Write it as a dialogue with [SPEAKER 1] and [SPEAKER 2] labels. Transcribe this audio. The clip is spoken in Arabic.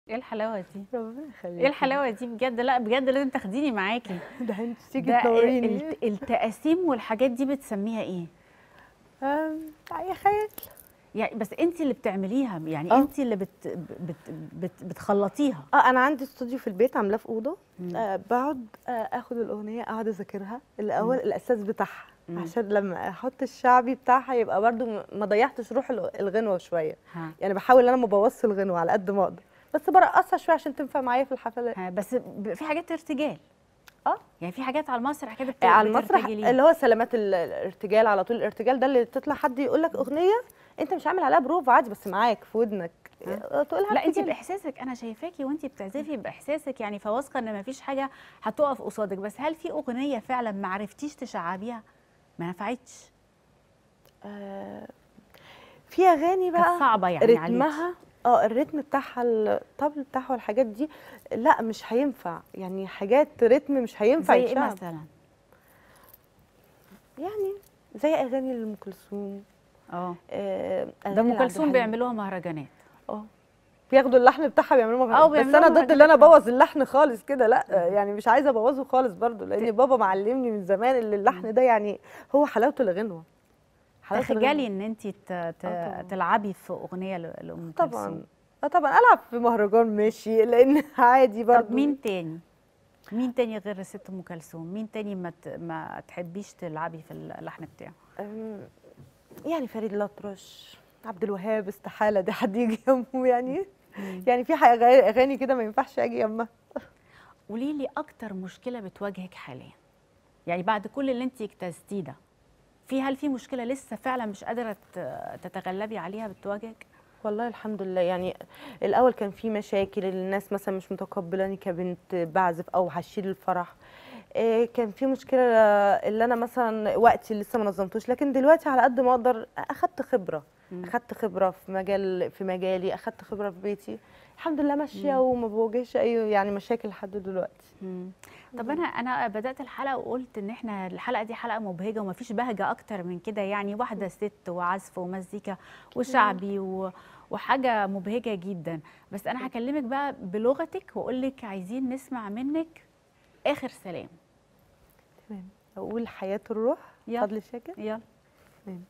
[SPEAKER 1] إيه الحلاوة دي؟
[SPEAKER 2] ربنا يخليكِ.
[SPEAKER 1] إيه الحلاوة دي بجد؟ لأ بجد لازم تاخديني معاكِ.
[SPEAKER 2] ده أنتِ تيجي
[SPEAKER 1] ده
[SPEAKER 2] تنوريني.
[SPEAKER 1] التقاسيم والحاجات دي بتسميها إيه؟
[SPEAKER 2] أي خيال.
[SPEAKER 1] يعني بس أنتِ اللي بتعمليها، يعني
[SPEAKER 2] آه.
[SPEAKER 1] أنتِ اللي بتخلّطيها.
[SPEAKER 2] أنا عندي استوديو في البيت عاملاه في أوضة،
[SPEAKER 1] إمم.
[SPEAKER 2] باقعد آخد الأغنية أقعد أذاكرها الأول
[SPEAKER 1] إمم.
[SPEAKER 2] الأساس بتاعها،
[SPEAKER 1] إمم.
[SPEAKER 2] عشان لمّا أحط الشعبي بتاعها يبقى برضه ما ضيّعتش روح الغنوة شوية،
[SPEAKER 1] ها.
[SPEAKER 2] يعني باحاول إن أنا ما أبوظش الغنوة على قد ما أقدر، بس بارقصها شوية عشان تنفع معايا في الحفلات.
[SPEAKER 1] ها بس في حاجات ارتجال.
[SPEAKER 2] آه.
[SPEAKER 1] يعني في حاجات على المسرح كده
[SPEAKER 2] على المسرح
[SPEAKER 1] بترتجليها.
[SPEAKER 2] اللي هو سلامات الارتجال على طول، الارتجال ده اللي تطلع حد يقول لك أغنية أنت مش عامل عليها بروفا عادي بس معاك في ودنك تقولها
[SPEAKER 1] لأ أنتِ
[SPEAKER 2] ارتجالي.
[SPEAKER 1] بإحساسِك، أنا شايفاكِ وأنتِ بتعزفي بإحساسِك يعني، فواثقة إن ما فيش حاجة هتُقف قصادِك، بس هل في أغنية فعلًا ما عرفتيش تشعّبيها؟ ما نفعتش؟
[SPEAKER 2] في أغاني
[SPEAKER 1] كانت
[SPEAKER 2] بقى
[SPEAKER 1] صعبة يعني عليكِ.
[SPEAKER 2] رتمها الريتم بتاعها الطبل بتاعها والحاجات دي لأ مش هينفع، يعني حاجات رتم مش هينفع
[SPEAKER 1] زي إيه
[SPEAKER 2] يتشعب.
[SPEAKER 1] مثلًا؟
[SPEAKER 2] يعني زي أغاني لأم كلثوم،
[SPEAKER 1] ده
[SPEAKER 2] أغاني
[SPEAKER 1] أم
[SPEAKER 2] لعبد
[SPEAKER 1] كلثوم
[SPEAKER 2] الحليم.
[SPEAKER 1] بيعملوها مهرجانات.
[SPEAKER 2] آه. بياخدوا اللحن بتاعها بيعملوه بس
[SPEAKER 1] بيعملوها
[SPEAKER 2] أنا ضد اللي أنا
[SPEAKER 1] مهرجانات.
[SPEAKER 2] أبوّظ اللحن خالص كده لأ، يعني مش عايزة أبوّظه خالص برضه، لإن بابا معلّمني من زمان إن اللحن ده يعني هو حلاوة الغنوة، حلاوة الغنوة.
[SPEAKER 1] تخجلي إن أنتِ
[SPEAKER 2] طبعًا.
[SPEAKER 1] تلعبي في أغنية لأم كلثوم.
[SPEAKER 2] طبعًا، طبعًا ألعب في مهرجان ماشي، لإن عادي
[SPEAKER 1] طب
[SPEAKER 2] برضه.
[SPEAKER 1] مين تاني؟ مين تاني غير الست أم كلثوم؟ مين تاني ما تحبيش تلعبي في اللحن بتاعه؟
[SPEAKER 2] يعني فريد الأطرش، عبد الوهاب استحالة ده حد ييجي جنبه يعني،
[SPEAKER 1] إمم.
[SPEAKER 2] يعني في أغاني كده ما ينفعش آجي جنبها.
[SPEAKER 1] قولي لي أكتر مشكلة بتواجهِك حاليًا، يعني بعد كل اللي أنتِ اجتزتيه ده، هل في مشكلة لسه فعلًا مش قادرة تتغلبي عليها بتواجهِك؟
[SPEAKER 2] والله الحمد لله، يعني الأول كان في مشاكل الناس مثلًا مش متقبلاني كبنت باعزف أو هاشيل الفرح، كان في مشكلة اللي أنا مثلًا وقتي لسه ما نظمتوش، لكن دلوقتي على قد ما أقدر أخدت خبرة،
[SPEAKER 1] إمم.
[SPEAKER 2] أخدت خبرة في مجالي، أخدت خبرة في بيتي، الحمد لله ماشية
[SPEAKER 1] إمم.
[SPEAKER 2] وما باواجهش أي يعني مشاكل لحد دلوقتي.
[SPEAKER 1] إمم. طب أنا بدأت الحلقة وقُلت إن إحنا الحلقة دي حلقة مبهجة وما فيش بهجة أكتر من كده، يعني واحدة ست وعزف ومزيكا وشعبي وحاجة مبهجة جدًا، بس أنا هاكلمِك بقى بلغتِك وأقول لِك عايزين نسمع منِّك آخر سلام.
[SPEAKER 2] تمام، أقول حياة الروح
[SPEAKER 1] يالّا.
[SPEAKER 2] فضل شاكر؟
[SPEAKER 1] يالّا.
[SPEAKER 2] تمام.